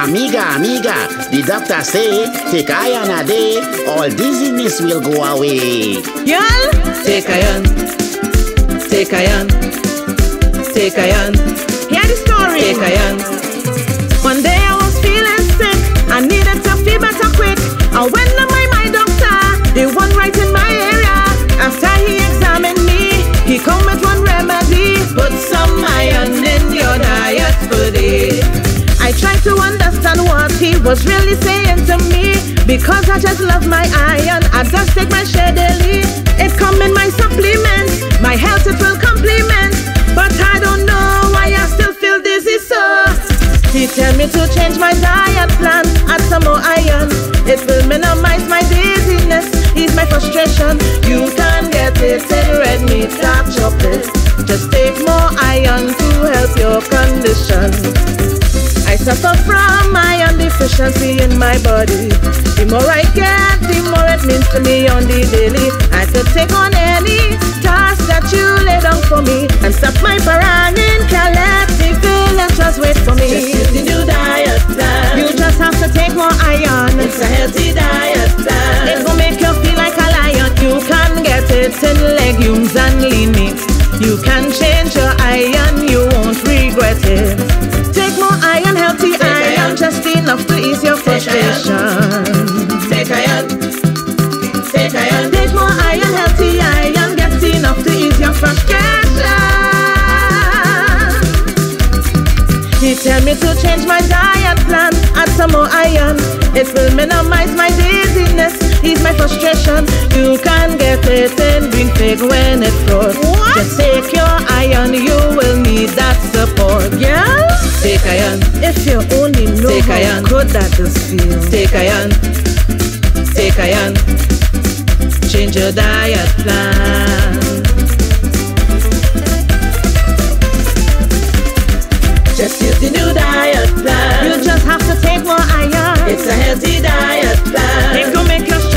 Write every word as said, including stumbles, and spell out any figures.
Amiga, amiga, the doctor say, take iron a day, all dizziness will go away. Y'all, take iron, take iron, take iron. Hear the story. Take iron. One day I was feeling sick, I needed to feel better quick. I went to my my doctor, the one right in my area. After he examined me, he come with one remedy. Put some iron in your diet per day. I tried to understand what he was really saying to me, because I just love my iron. I just take my share daily. It come in my supplements, my health it will complement. But I don't know why I still feel dizzy so. He tell me to change my diet plan, add some more iron. It will minimize my dizziness, ease my frustration. You can get it in red meat, dark chocolate. Just take more iron to help your condition. I suffer from iron deficiency in my body. The more I get, the more it means to me on the daily. I could take on any task that you lay down for me and stop my paranging, can't let the feeling just wait for me. Just use the new diet plan. You just have to take more iron. It's a healthy diet plan. It will make you feel like a lion. You can get it in legumes and lean meat. You can change your iron, you won't regret it. Take more iron, healthy iron, iron, just enough to ease your frustration. Take iron, take iron, take more iron, healthy iron, get enough to ease your frustration. He tell me to change my diet plan, add some more iron. It will minimize my dizziness, ease my frustration. You can get it in green fig when it froze. Just take your iron, you will need that support. Yeah? Take iron. If you only know take how iron. good that does feel. Take iron. Take iron. Change your diet plan. Just use the new diet plan. You just have to take more iron. It's a healthy diet plan. It will make you